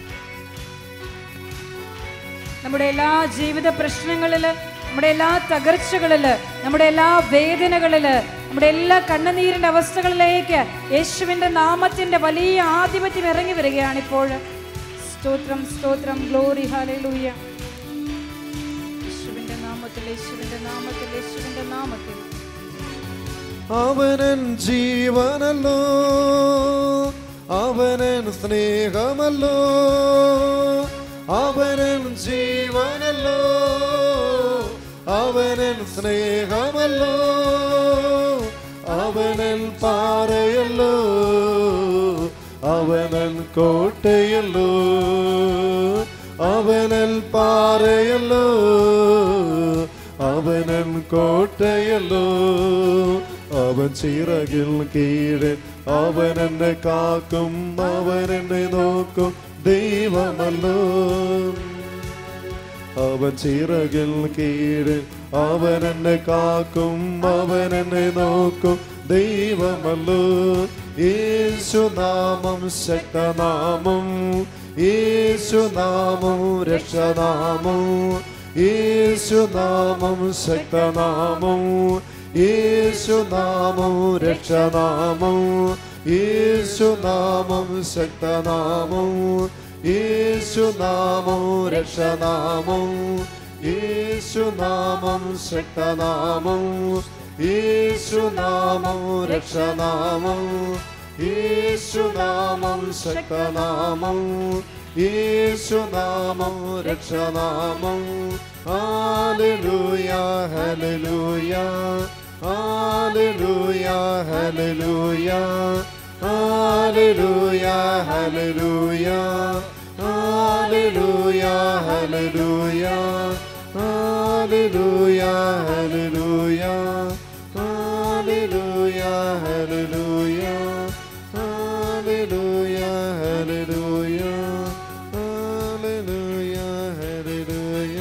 നമ്മുടെ എല്ലാ ജീവിത പ്രശ്നങ്ങളിൽ, നമ്മുടെ എല്ലാ തകർച്ചകളിൽ, നമ്മുടെ എല്ലാ വേദനകളിൽ, നമ്മുടെ എല്ലാ കണ്ണുനീരിൻ്റെ അവസ്ഥകളിലേക്ക് യേശുവിൻ്റെ നാമത്തിൻ്റെ വലിയ ആധിപത്യം ഇറങ്ങി വരികയാണ് ഇപ്പോൾ. സ്തോത്രം, സ്തോത്രം, ഗ്ലോറി, ഹല്ലേലൂയ. യേശുവിൻ്റെ നാമത്തിൽ, യേശുവിൻ്റെ നാമത്തിൽ, യേശുവിൻ്റെ നാമത്തിൽ. അവനൻ ജീവനല്ലോ, അവനൻ സ്നേഹമല്ലോ, അവനൻ ജീവനല്ലോ, അവനൻ സ്നേഹമല്ലോ, അവനൻ പാറയല്ലോ, അവനൻ കോട്ടയല്ലോ, അവനൻ പാറയല്ലോ, അവനൻ കോട്ടയല്ലോ, അവൻ ചിറകിൽ കീഴെ അവൻ എന്നെ കാക്കും, അവൻ എന്നെ നോക്കും ദൈവമല്ലോ. അവൻ ചിറകിൽ കീഴെ അവൻ എന്നെ കാക്കും, അവൻ എന്നെ നോക്കും ദൈവമല്ലോ. യേശുനാമം ശക്തനാമം, യേശുനാമം രക്ഷനാമം, യേശുനാമം ശക്തനാമം, യേശുനാമം രക്ഷനാമം, യേശുനാമം ശക്തനാമം, യേശുനാമം രക്ഷനാമം, യേശുനാമം ശക്തനാമം, യേശുനാമം രക്ഷനാമം, യേശുനാമം ശക്തനാമം, യേശുനാമം രക്ഷനാമം. Hallelujah hallelujah hallelujah hallelujah hallelujah hallelujah hallelujah hallelujah hallelujah hallelujah hallelujah hallelujah hallelujah hallelujah hallelujah hallelujah.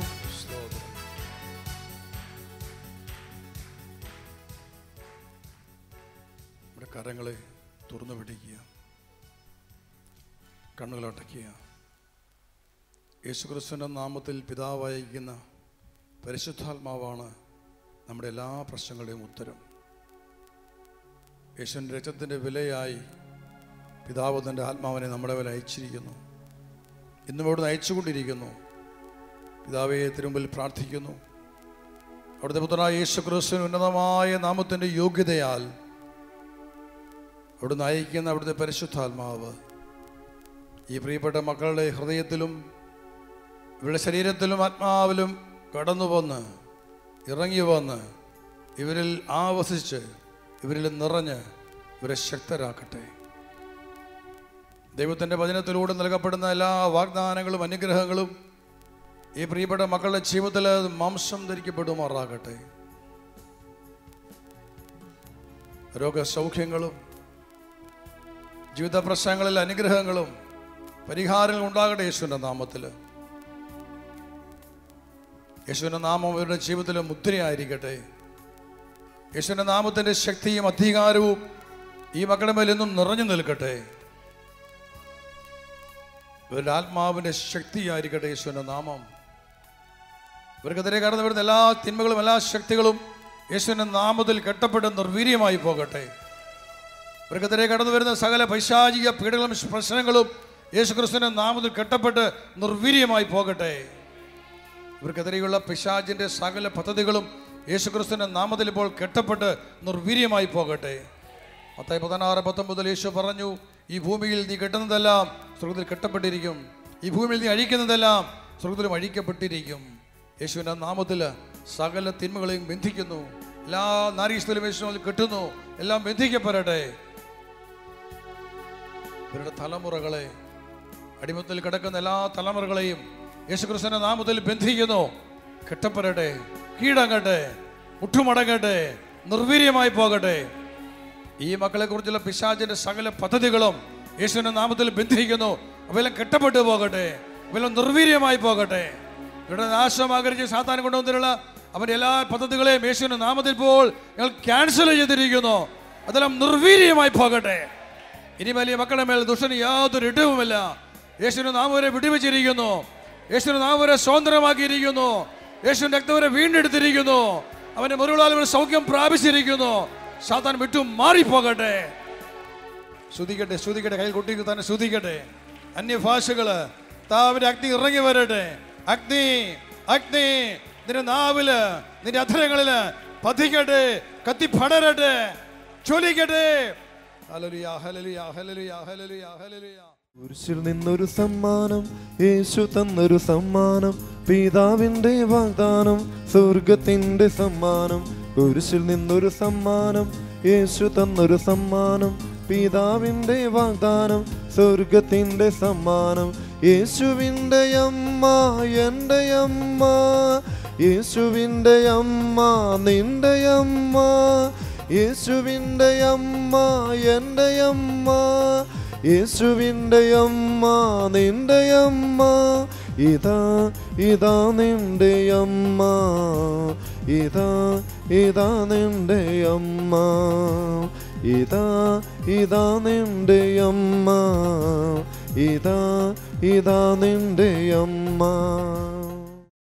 നമ്മുടെ കരങ്ങളെ തുറന്നു പിടിക്കുക, കണ്ണുകളടയ്ക്കുക. യേശുക്രിസ്തുവിൻ്റെ നാമത്തിൽ പിതാവായിരിക്കുന്ന പരിശുദ്ധാത്മാവാണ് നമ്മുടെ എല്ലാ പ്രശ്നങ്ങളുടെയും ഉത്തരം. യേശുവിൻ്റെ രക്തത്തിൻ്റെ വിലയായി പിതാവ് തൻ്റെ ആത്മാവിനെ നമ്മുടെ വില അയച്ചിരിക്കുന്നു. ഇന്നും അവിടുന്ന് അയച്ചുകൊണ്ടിരിക്കുന്നു. പിതാവേ, തിരുമുമ്പിൽ പ്രാർത്ഥിക്കുന്നു. അവിടുത്തെ പുത്രനായ യേശുക്രിസ്തുവിൻ്റെ ഉന്നതമായ നാമത്തിൻ്റെ യോഗ്യതയാൽ അവിടുന്ന് അയക്കുന്ന അവിടുത്തെ പരിശുദ്ധാത്മാവ് ഈ പ്രിയപ്പെട്ട മക്കളുടെ ഹൃദയത്തിലും ഇവരുടെ ശരീരത്തിലും ആത്മാവിലും കടന്നു വന്ന് ഇറങ്ങി വന്ന് ഇവരിൽ ആവസിച്ച് ഇവരിൽ നിറഞ്ഞ് ഇവരെ ശക്തരാക്കട്ടെ. ദൈവത്തിൻ്റെ വചനത്തിലൂടെ നൽകപ്പെടുന്ന എല്ലാ വാഗ്ദാനങ്ങളും അനുഗ്രഹങ്ങളും ഈ പ്രിയപ്പെട്ട മക്കളുടെ ജീവിതത്തിൽ മാംസം ധരിക്കപ്പെടുമാറാകട്ടെ. രോഗസൗഖ്യങ്ങളും ജീവിത പ്രശ്നങ്ങളിൽ അനുഗ്രഹങ്ങളും പരിഹാരങ്ങളും ഉണ്ടാകട്ടെ യേശുവിൻ്റെ നാമത്തിൽ. യേശുവിൻ്റെ നാമം ഇവരുടെ ജീവിതത്തിൽ മുദ്രയായിരിക്കട്ടെ. യേശുവിൻ്റെ നാമത്തിൻ്റെ ശക്തിയും അധികാരവും ഈ മക്കളുടെ മേൽ എന്നും നിറഞ്ഞു നിൽക്കട്ടെ. ഇവരുടെ ആത്മാവിൻ്റെ ശക്തിയായിരിക്കട്ടെ യേശുവിൻ്റെ നാമം. ഇവർക്കെതിരെ കടന്നു വരുന്ന എല്ലാ തിന്മകളും എല്ലാ ശക്തികളും യേശുവിൻ്റെ നാമത്തിൽ കെട്ടപ്പെട്ട് നിർവീര്യമായി പോകട്ടെ. ഇവർക്കെതിരെ കടന്നു വരുന്ന സകല പൈശാചിക പീഡകളും പ്രശ്നങ്ങളും യേശുക്രിസ്തുവിൻ്റെ നാമത്തിൽ കെട്ടപ്പെട്ട് നിർവീര്യമായി പോകട്ടെ. ഇവർക്കെതിരെയുള്ള പിശാചിൻ്റെ സകല പദ്ധതികളും യേശുക്രിസ്തുവിൻ്റെ നാമത്തിൽ ഇപ്പോൾ കെട്ടപ്പെട്ട് നിർവീര്യമായി പോകട്ടെ. മത്തായി പതിനാറ് പത്തൊമ്പതിൽ യേശു പറഞ്ഞു, ഈ ഭൂമിയിൽ നീ കെട്ടുന്നതെല്ലാം സ്വർഗ്ഗത്തിൽ കെട്ടപ്പെട്ടിരിക്കും, ഈ ഭൂമിയിൽ നീ അഴിക്കുന്നതെല്ലാം സ്വർഗ്ഗത്തിലും അഴിക്കപ്പെട്ടിരിക്കും. യേശുവിൻ്റെ നാമത്തിൽ സകല തിന്മകളെയും ബന്ധിക്കുന്നു. എല്ലാ നാരീസ്ഥലും യേശുവിൽ കെട്ടുന്നു. എല്ലാം ബന്ധിക്കപ്പെടട്ടെ. ഇവരുടെ തലമുറകളെ, അടിമത്തിൽ കിടക്കുന്ന എല്ലാ തലമുറകളെയും യേശുക്രിസ്തുവിന്റെ നാമത്തിൽ ബന്ധിക്കുന്നു. കെട്ടപ്പെടട്ടെ, കീഴടങ്ങട്ടെ, മുട്ടുമടങ്ങട്ടെ, നിർവീര്യമായി പോകട്ടെ. ഈ മക്കളെ കുറിച്ചുള്ള പിശാചിന്റെ സകല പദ്ധതികളും യേശുവിന്റെ നാമത്തിൽ ബന്ധിക്കുന്നു. അവയെല്ലാം കെട്ടപ്പെട്ടു പോകട്ടെ, അവയെല്ലാം നിർവീര്യമായി പോകട്ടെ. ഇവരുടെ നാശം ആഗ്രഹിച്ച് സാത്താൻ കൊണ്ടുവന്നിട്ടുള്ള അവന്റെ എല്ലാ പദ്ധതികളെയും യേശുവിന്റെ നാമത്തിൽ ഇപ്പോൾ ഞങ്ങൾ ക്യാൻസൽ ചെയ്തിരിക്കുന്നു. അതെല്ലാം നിർവീര്യമായി പോകട്ടെ. ഇനി വലിയ മക്കളുടെ മേൽ ദുഷ്ടന് യാതൊരു ഇടവുമില്ല. യേശുവിന്റെ നാമവരെ വിടുവിച്ചിരിക്കുന്നു. യേശുവിന്റെ നാമവരെ സ്വതന്ത്രമാക്കിയിരിക്കുന്നു. യേശുവിന്റെ രക്തവരെ വീണ്ടെടുത്തിരിക്കുന്നു. അവന്റെ മുറിവുകളാൽ അവർ സൗഖ്യം പ്രാപിച്ചിരിക്കുന്നു. സാത്താൻ വിട്ടു മാറിപ്പോകട്ടെ. ശ്രുതിക്കട്ടെ, ശ്രുതിക്കട്ടെ, കയ്യിൽ കൊട്ടി തന്നെ ശ്രുതിക്കട്ടെ. അന്യഭാഷകള് താവിന്റെ അഗ്നി ഇറങ്ങി വരട്ടെ. അഗ്നി, അഗ്നി നിന്റെ നാവില്, നിന്റെ അധരങ്ങളില് പതിക്കട്ടെ, കത്തി പടരട്ടെ, ജ്വലിക്കട്ടെ. Hallelujah, hallelujah, hallelujah, hallelujah, hallelujah. കുരിശിൽ നിന്നൊരു സമ്മാനം, യേശു തന്നൊരു സമ്മാനം, പിതാവിന്റെ വാഗ്ദാനം, സ്വർഗത്തിന്റെ സമ്മാനം. കുരിശിൽ നിന്നൊരു സമ്മാനം, യേശു തന്നൊരു സമ്മാനം, പിതാവിന്റെ വാഗ്ദാനം, സ്വർഗത്തിന്റെ സമ്മാനം. യേശുവിന്റെ അമ്മ എൻ്റെ അമ്മ, യേശുവിന്റെ അമ്മ നിന്റെ അമ്മ, യേശുവിന്റെ അമ്മ എൻ്റെ അമ്മ, യേശുവിന്റെ അമ്മ നിന്റെ അമ്മ. ഇതാ ഇതാ നിന്റെ അമ്മ, ഇതാ ഇതാ നിന്റെ അമ്മ, ഇതാ ഇതാ നിന്റെ അമ്മ, ഇതാ ഇതാ നിന്റെ അമ്മ.